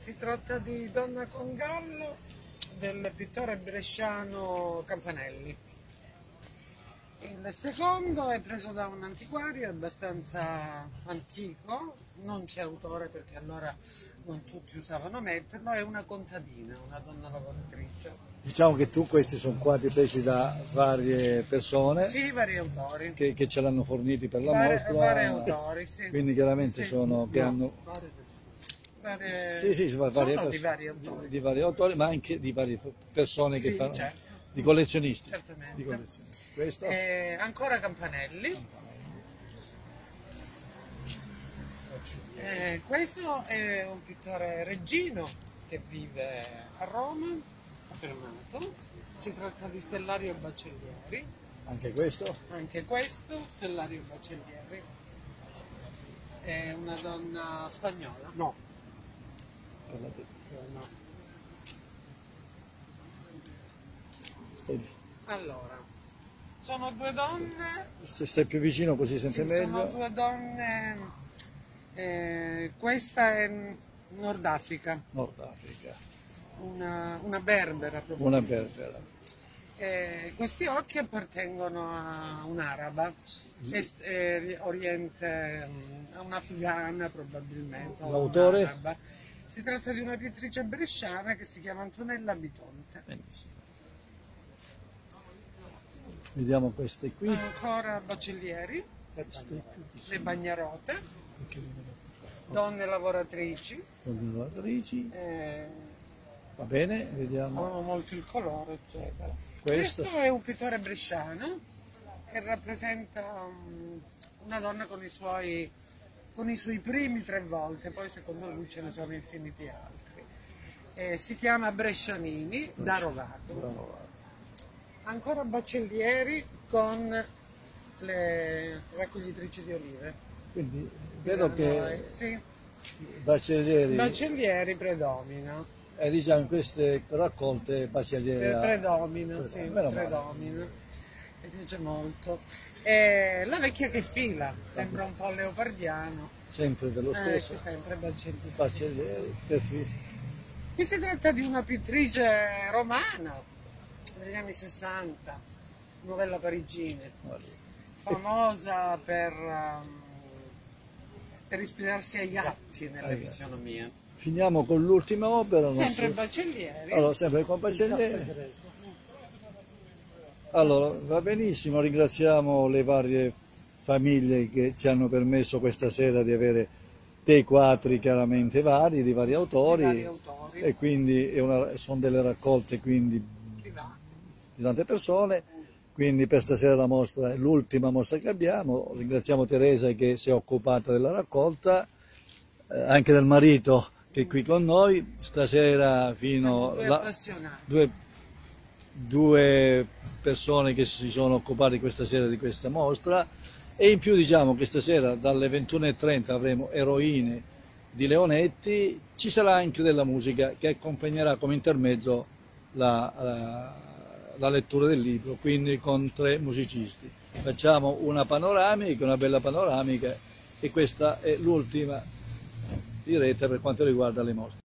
Si tratta di Donna con Gallo del pittore bresciano Campanelli. Il secondo è preso da un antiquario abbastanza antico, non c'è autore perché allora non tutti usavano metterlo, è una contadina, una donna lavoratrice. Diciamo che questi sono quadri presi da varie persone, sì, vari autori che ce l'hanno forniti per la mostra, vari autori, sì. Quindi chiaramente sì. sono che hanno di vari autori, ma anche di varie persone che fanno, certo. di collezionisti. Certamente. Di collezionisti. Questo? Ancora Campanelli. Questo è un pittore reggino che vive a Roma, affermato. Si tratta di Stellario Baccellieri. Anche questo? Anche questo, Stellario Baccellieri. È una donna spagnola? No. No. Allora, sono due donne. Se stai più vicino così sente meglio. Sono due donne. Questa è Nord Africa. Nord Africa. Una berbera proprio. Una berbera. Questi occhi appartengono a un'araba, oriente, a un'afghana probabilmente. L'autore? Si tratta di una pittrice bresciana che si chiama Antonella Bitonte. Benissimo. Vediamo queste qui. Ancora Baccellieri, le Bagnarote, donne lavoratrici. Donne lavoratrici. Va bene, vediamo. Hanno molto il colore, eccetera. Questo è un pittore bresciano che rappresenta una donna con i suoi primi 3 volte, poi secondo lui ce ne sono infiniti altri. Si chiama Brescianini da Rovato. Ancora Baccellieri con le raccoglitrici di olive. Quindi vedo che sì. Baccellieri predomina. Diciamo in queste raccolte Baccellieri predomina. Mi piace molto. La vecchia che fila, sembra un po' leopardiano. Sempre dello stesso. Sempre Baccellieri. Qui si tratta di una pittrice romana degli anni 60, novella parigina, famosa per ispirarsi agli atti nella fisionomia. Finiamo con l'ultima opera. Sempre Baccellieri. Allora, sempre con Baccellieri. Allora, va benissimo, ringraziamo le varie famiglie che ci hanno permesso questa sera di avere dei quadri chiaramente vari, di vari autori. E quindi sono delle raccolte quindi di tante persone. Quindi per stasera la mostra è l'ultima mostra che abbiamo. Ringraziamo Teresa che si è occupata della raccolta, anche del marito che è qui con noi stasera fino a due persone che si sono occupate questa sera di questa mostra, e in più diciamo che stasera dalle 21:30 avremo Eroine di Leonetti, ci sarà anche della musica che accompagnerà come intermezzo la lettura del libro, quindi con 3 musicisti. Facciamo una panoramica, una bella panoramica, e questa è l'ultima diretta per quanto riguarda le mostre.